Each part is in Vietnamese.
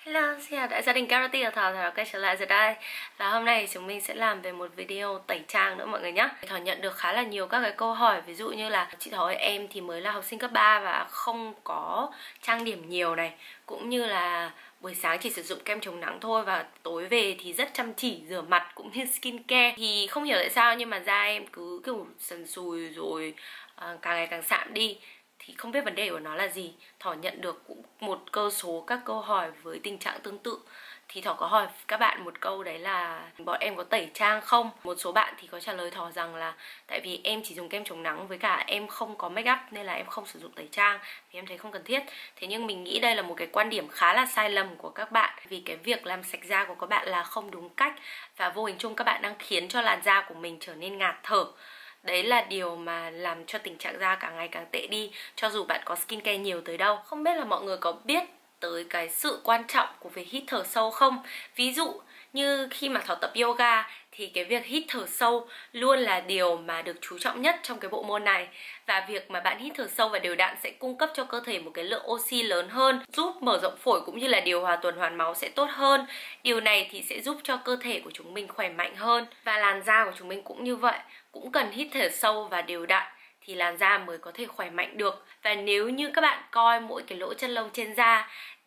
Hello, xin chào đại gia đình Karate ở Thảo. Thảo quay trở lại rồi đây. Và hôm nay chúng mình sẽ làm về một video tẩy trang nữa mọi người nhé. Thảo nhận được khá là nhiều các cái câu hỏi. Ví dụ như là chị Thảo ơi, em thì mới là học sinh cấp 3 và không có trang điểm nhiều này, cũng như là buổi sáng chỉ sử dụng kem chống nắng thôi, và tối về thì rất chăm chỉ rửa mặt cũng như skincare. Thì không hiểu tại sao nhưng mà da em cứ kiểu sần sùi rồi càng ngày càng sạm đi. Thì không biết vấn đề của nó là gì. Thỏ nhận được cũng một cơ số các câu hỏi với tình trạng tương tự. Thì Thỏ có hỏi các bạn một câu, đấy là bọn em có tẩy trang không? Một số bạn thì có trả lời Thỏ rằng là tại vì em chỉ dùng kem chống nắng với cả em không có make up nên là em không sử dụng tẩy trang vì em thấy không cần thiết. Thế nhưng mình nghĩ đây là một cái quan điểm khá là sai lầm của các bạn. Vì cái việc làm sạch da của các bạn là không đúng cách, và vô hình chung các bạn đang khiến cho làn da của mình trở nên ngạt thở. Đấy là điều mà làm cho tình trạng da càng ngày càng tệ đi, cho dù bạn có skincare nhiều tới đâu. Không biết là mọi người có biết tới cái sự quan trọng của việc hít thở sâu không? Ví dụ như khi mà Thảo tập yoga thì cái việc hít thở sâu luôn là điều mà được chú trọng nhất trong cái bộ môn này. Và việc mà bạn hít thở sâu và đều đặn sẽ cung cấp cho cơ thể một cái lượng oxy lớn hơn, giúp mở rộng phổi cũng như là điều hòa tuần hoàn máu sẽ tốt hơn. Điều này thì sẽ giúp cho cơ thể của chúng mình khỏe mạnh hơn. Và làn da của chúng mình cũng như vậy, cũng cần hít thở sâu và đều đặn thì làn da mới có thể khỏe mạnh được. Và nếu như các bạn coi mỗi cái lỗ chân lông trên da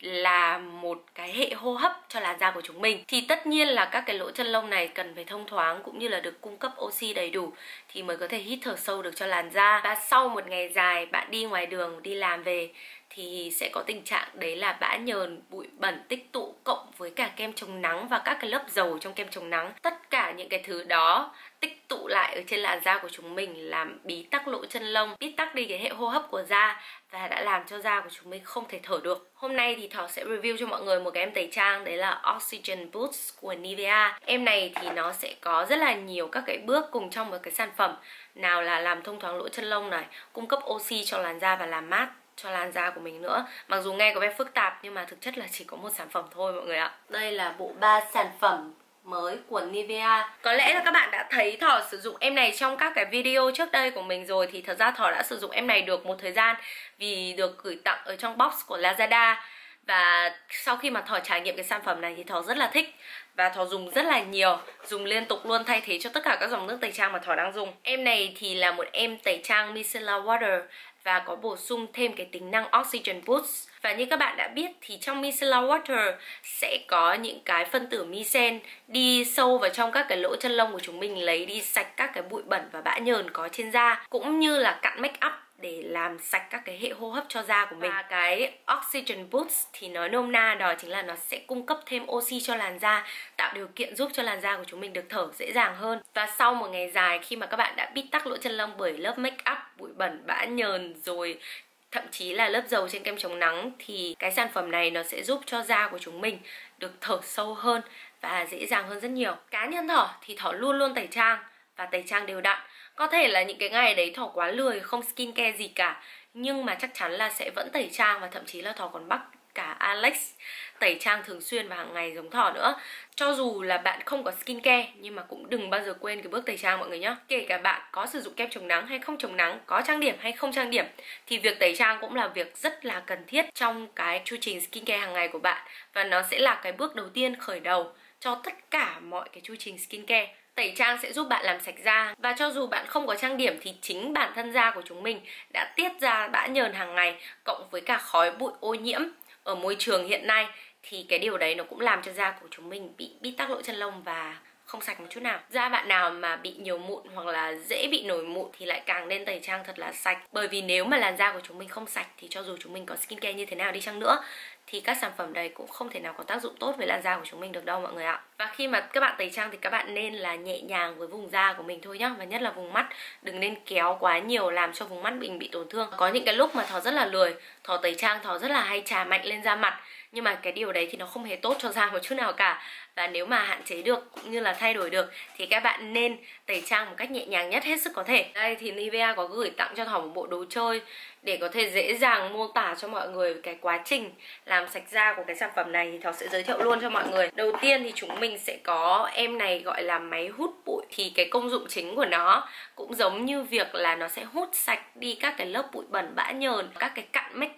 là một cái hệ hô hấp cho làn da của chúng mình, thì tất nhiên là các cái lỗ chân lông này cần phải thông thoáng cũng như là được cung cấp oxy đầy đủ thì mới có thể hít thở sâu được cho làn da. Và sau một ngày dài bạn đi ngoài đường, đi làm về thì sẽ có tình trạng đấy là bã nhờn, bụi bẩn tích tụ cộng với cả kem chống nắng và các cái lớp dầu trong kem chống nắng. Tất cả những cái thứ đó tích tụ lại ở trên làn da của chúng mình làm bí tắc lỗ chân lông, bít tắc đi cái hệ hô hấp của da và đã làm cho da của chúng mình không thể thở được. Hôm nay thì Thảo sẽ review cho mọi người một cái em tẩy trang, đấy là Oxygen Boost của Nivea. Em này thì nó sẽ có rất là nhiều các cái bước cùng trong một cái sản phẩm. Nào là làm thông thoáng lỗ chân lông này, cung cấp oxy cho làn da và làm mát cho làn da của mình nữa. Mặc dù nghe có vẻ phức tạp nhưng mà thực chất là chỉ có một sản phẩm thôi mọi người ạ. Đây là bộ 3 sản phẩm mới của Nivea. Có lẽ là các bạn đã thấy Thỏ sử dụng em này trong các cái video trước đây của mình rồi. Thì thật ra Thỏ đã sử dụng em này được một thời gian vì được gửi tặng ở trong box của Lazada. Và sau khi mà Thỏ trải nghiệm cái sản phẩm này thì Thỏ rất là thích và Thỏ dùng rất là nhiều, dùng liên tục luôn, thay thế cho tất cả các dòng nước tẩy trang mà Thỏ đang dùng. Em này thì là một em tẩy trang micellar water và có bổ sung thêm cái tính năng Oxygen Boost. Và như các bạn đã biết thì trong micellar water sẽ có những cái phân tử micen đi sâu vào trong các cái lỗ chân lông của chúng mình, lấy đi sạch các cái bụi bẩn và bã nhờn có trên da, cũng như là cặn make up để làm sạch các cái hệ hô hấp cho da của mình. Và cái Oxygen Boost thì nói nôm na đó chính là nó sẽ cung cấp thêm oxy cho làn da, tạo điều kiện giúp cho làn da của chúng mình được thở dễ dàng hơn. Và sau một ngày dài khi mà các bạn đã bít tắc lỗ chân lông bởi lớp make up, bụi bẩn, bã nhờn rồi thậm chí là lớp dầu trên kem chống nắng, thì cái sản phẩm này nó sẽ giúp cho da của chúng mình được thở sâu hơn và dễ dàng hơn rất nhiều. Cá nhân Thỏ thì Thỏ luôn luôn tẩy trang và tẩy trang đều đặn. Có thể là những cái ngày đấy Thỏ quá lười, không skincare gì cả, nhưng mà chắc chắn là sẽ vẫn tẩy trang, và thậm chí là Thỏ còn bắt cả Alex tẩy trang thường xuyên và hàng ngày giống Thỏ nữa. Cho dù là bạn không có skincare nhưng mà cũng đừng bao giờ quên cái bước tẩy trang mọi người nhé. Kể cả bạn có sử dụng kem chống nắng hay không chống nắng, có trang điểm hay không trang điểm, thì việc tẩy trang cũng là việc rất là cần thiết trong cái chu trình skincare hàng ngày của bạn. Và nó sẽ là cái bước đầu tiên khởi đầu cho tất cả mọi cái chu trình skincare. Tẩy trang sẽ giúp bạn làm sạch da, và cho dù bạn không có trang điểm thì chính bản thân da của chúng mình đã tiết ra bã nhờn hàng ngày, cộng với cả khói bụi ô nhiễm ở môi trường hiện nay, thì cái điều đấy nó cũng làm cho da của chúng mình bị bít tắc lỗ chân lông và không sạch một chút nào. Da bạn nào mà bị nhiều mụn hoặc là dễ bị nổi mụn thì lại càng nên tẩy trang thật là sạch. Bởi vì nếu mà làn da của chúng mình không sạch thì cho dù chúng mình có skincare như thế nào đi chăng nữa thì các sản phẩm này cũng không thể nào có tác dụng tốt với làn da của chúng mình được đâu mọi người ạ. Và khi mà các bạn tẩy trang thì các bạn nên là nhẹ nhàng với vùng da của mình thôi nhá. Và nhất là vùng mắt, đừng nên kéo quá nhiều làm cho vùng mắt mình bị tổn thương. Có những cái lúc mà Thỏ rất là lười, Thỏ tẩy trang Thỏ rất là hay chà mạnh lên da mặt, nhưng mà cái điều đấy thì nó không hề tốt cho da một chút nào cả. Và nếu mà hạn chế được cũng như là thay đổi được thì các bạn nên tẩy trang một cách nhẹ nhàng nhất hết sức có thể. Đây thì Nivea có gửi tặng cho Thỏ một bộ đồ chơi để có thể dễ dàng mô tả cho mọi người cái quá trình làm sạch da của cái sản phẩm này, thì Thỏ sẽ giới thiệu luôn cho mọi người. Đầu tiên thì chúng mình sẽ có em này gọi là máy hút bụi. Thì cái công dụng chính của nó cũng giống như việc là nó sẽ hút sạch đi các cái lớp bụi bẩn, bã nhờn, các cái cặn make up,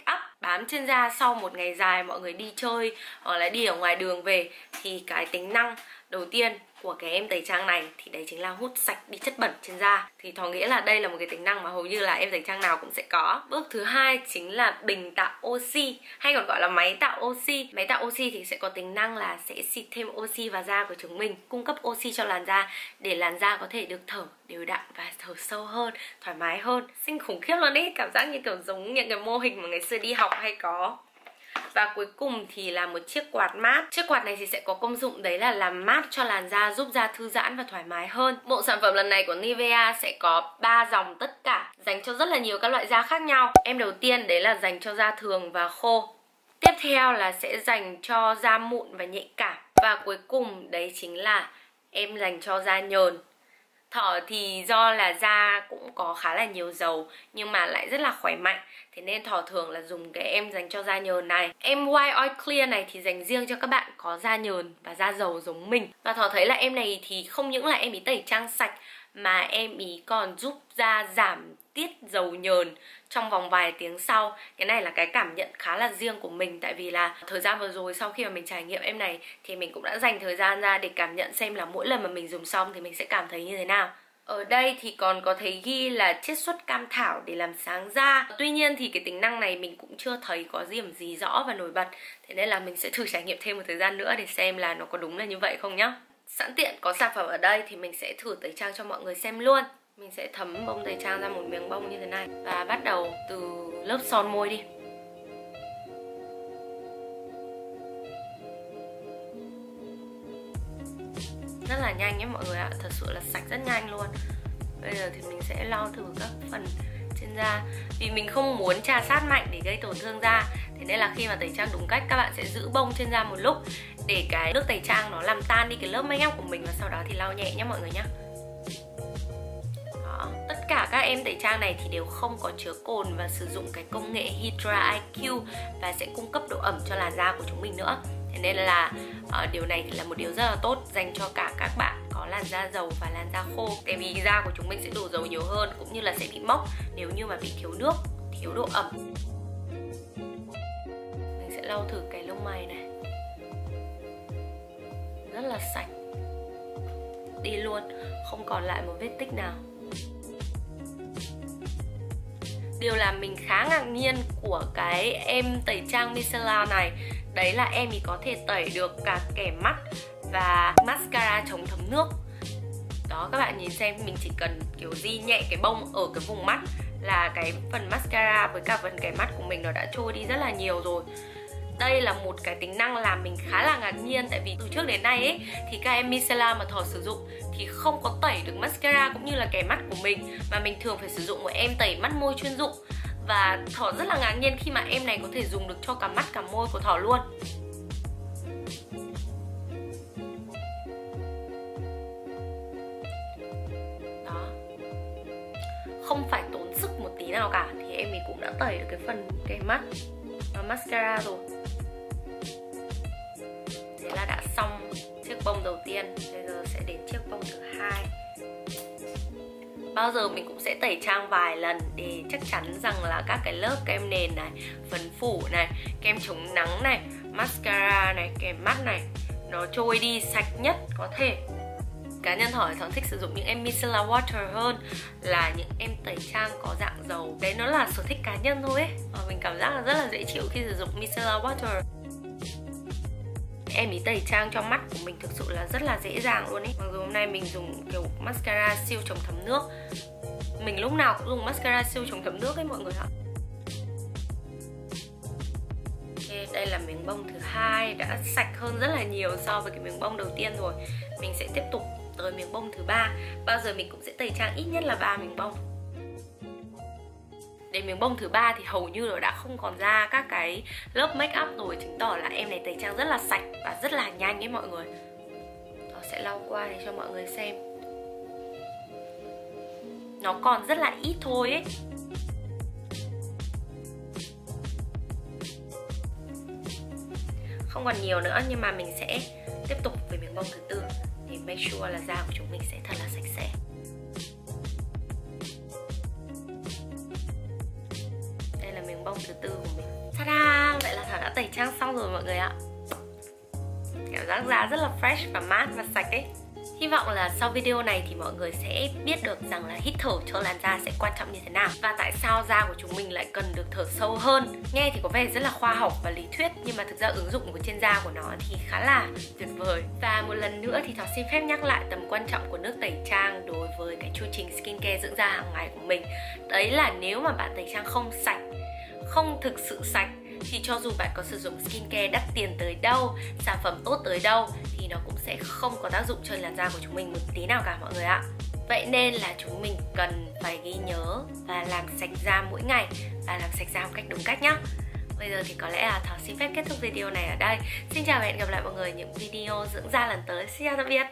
bám trên da sau một ngày dài mọi người đi chơi hoặc là đi ở ngoài đường về, thì cái tính năng đầu tiên của cái em tẩy trang này thì đấy chính là hút sạch đi chất bẩn trên da. Thì Thỏ nghĩ là đây là một cái tính năng mà hầu như là em tẩy trang nào cũng sẽ có. Bước thứ hai chính là bình tạo oxy, hay còn gọi là máy tạo oxy. Máy tạo oxy thì sẽ có tính năng là sẽ xịt thêm oxy vào da của chúng mình, cung cấp oxy cho làn da để làn da có thể được thở đều đặn và thở sâu hơn, thoải mái hơn. Xinh khủng khiếp luôn ý, cảm giác như kiểu giống những cái mô hình mà ngày xưa đi học hay có. Và cuối cùng thì là một chiếc quạt mát. Chiếc quạt này thì sẽ có công dụng đấy là làm mát cho làn da, giúp da thư giãn và thoải mái hơn. Bộ sản phẩm lần này của Nivea sẽ có 3 dòng tất cả, dành cho rất là nhiều các loại da khác nhau. Em đầu tiên đấy là dành cho da thường và khô. Tiếp theo là sẽ dành cho da mụn và nhạy cảm. Và cuối cùng đấy chính là em dành cho da nhờn. Thỏ thì do là da cũng có khá là nhiều dầu nhưng mà lại rất là khỏe mạnh, thế nên Thỏ thường là dùng cái em dành cho da nhờn này. Em White Oil Clear này thì dành riêng cho các bạn có da nhờn và da dầu giống mình. Và Thỏ thấy là em này thì không những là em ý tẩy trang sạch mà em ý còn giúp da giảm tiết dầu nhờn trong vòng vài tiếng sau. Cái này là cái cảm nhận khá là riêng của mình, tại vì là thời gian vừa rồi sau khi mà mình trải nghiệm em này thì mình cũng đã dành thời gian ra để cảm nhận xem là mỗi lần mà mình dùng xong thì mình sẽ cảm thấy như thế nào. Ở đây thì còn có thấy ghi là chiết xuất cam thảo để làm sáng da. Tuy nhiên thì cái tính năng này mình cũng chưa thấy có điểm gì rõ và nổi bật, thế nên là mình sẽ thử trải nghiệm thêm một thời gian nữa để xem là nó có đúng là như vậy không nhá. Sẵn tiện có sản phẩm ở đây thì mình sẽ thử tẩy trang cho mọi người xem luôn. Mình sẽ thấm bông tẩy trang ra một miếng bông như thế này và bắt đầu từ lớp son môi đi. Rất là nhanh nhé mọi người ạ, thật sự là sạch rất nhanh luôn. Bây giờ thì mình sẽ lau thử các phần trên da. Vì mình không muốn chà sát mạnh để gây tổn thương da, thế nên là khi mà tẩy trang đúng cách các bạn sẽ giữ bông trên da một lúc để cái nước tẩy trang nó làm tan đi cái lớp make up của mình, và sau đó thì lau nhẹ nhé mọi người nhé. Đó. Tất cả các em tẩy trang này thì đều không có chứa cồn và sử dụng cái công nghệ Hydra IQ và sẽ cung cấp độ ẩm cho làn da của chúng mình nữa. Thế nên là điều này thì là một điều rất là tốt dành cho cả các bạn có làn da dầu và làn da khô. Tại vì da của chúng mình sẽ đổ dầu nhiều hơn cũng như là sẽ bị mốc nếu như mà bị thiếu nước, thiếu độ ẩm. Mình sẽ lau thử cái lông mày này. Rất là sạch. Đi luôn, không còn lại một vết tích nào. Điều làm mình khá ngạc nhiên của cái em tẩy trang micellar này đấy là em ý có thể tẩy được cả kẻ mắt và mascara chống thấm nước. Đó, các bạn nhìn xem, mình chỉ cần kiểu di nhẹ cái bông ở cái vùng mắt là cái phần mascara với cả phần kẻ mắt của mình nó đã trôi đi rất là nhiều rồi. Đây là một cái tính năng làm mình khá là ngạc nhiên, tại vì từ trước đến nay ấy thì các em micellar mà Thỏ sử dụng thì không có tẩy được mascara cũng như là kẻ mắt của mình, mà mình thường phải sử dụng một em tẩy mắt môi chuyên dụng. Và Thỏ rất là ngạc nhiên khi mà em này có thể dùng được cho cả mắt cả môi của Thỏ luôn. Đó, không phải tốn sức một tí nào cả thì em ấy cũng đã tẩy được cái phần kẻ mắt và mascara rồi. Thế là đã xong chiếc bông đầu tiên. Bây giờ sẽ đến chiếc bông thứ hai. Bao giờ mình cũng sẽ tẩy trang vài lần để chắc chắn rằng là các cái lớp kem nền này, phấn phủ này, kem chống nắng này, mascara này, kẻ mắt này nó trôi đi sạch nhất có thể. Cá nhân Thỏ thích sử dụng những em micellar water hơn là những em tẩy trang có dạng dầu. Đấy nó là sở thích cá nhân thôi ấy. Mình cảm giác là rất là dễ chịu khi sử dụng micellar water. Em ý tẩy trang cho mắt của mình thực sự là rất là dễ dàng luôn ấy. Mặc dù hôm nay mình dùng kiểu mascara siêu chống thấm nước. Mình lúc nào cũng dùng mascara siêu chống thấm nước ấy mọi người ạ. Ok, đây là miếng bông thứ hai, đã sạch hơn rất là nhiều so với cái miếng bông đầu tiên rồi. Mình sẽ tiếp tục tới miếng bông thứ ba. Bao giờ mình cũng sẽ tẩy trang ít nhất là 3 miếng bông. Đến miếng bông thứ ba thì hầu như nó đã không còn ra các cái lớp make up rồi, chứng tỏ là em này tẩy trang rất là sạch và rất là nhanh ấy mọi người. Nó sẽ lau qua để cho mọi người xem. Nó còn rất là ít thôi ấy. Không còn nhiều nữa, nhưng mà mình sẽ tiếp tục với miếng bông thứ tư để make sure là da của chúng mình sẽ thật là sạch sẽ. Đây là miếng bông thứ tư của mình. Sát Ta-da! Vậy là Thảo đã tẩy trang xong rồi mọi người ạ. Cảm giác da rất là fresh và mát và sạch ấy. Hy vọng là sau video này thì mọi người sẽ biết được rằng là hít thở cho làn da sẽ quan trọng như thế nào, và tại sao da của chúng mình lại cần được thở sâu hơn. Nghe thì có vẻ rất là khoa học và lý thuyết, nhưng mà thực ra ứng dụng của trên da của nó thì khá là tuyệt vời. Và một lần nữa thì Thảo xin phép nhắc lại tầm quan trọng của nước tẩy trang đối với cái chu trình skincare dưỡng da hàng ngày của mình. Đấy là nếu mà bạn tẩy trang không sạch, không thực sự sạch, thì cho dù bạn có sử dụng skincare đắt tiền tới đâu, sản phẩm tốt tới đâu, thì nó cũng sẽ không có tác dụng cho làn da của chúng mình một tí nào cả mọi người ạ. Vậy nên là chúng mình cần phải ghi nhớ và làm sạch da mỗi ngày, và làm sạch da một cách đúng cách nhé. Bây giờ thì có lẽ là Thảo xin phép kết thúc video này ở đây. Xin chào và hẹn gặp lại mọi người những video dưỡng da lần tới. Xin chào tạm biệt.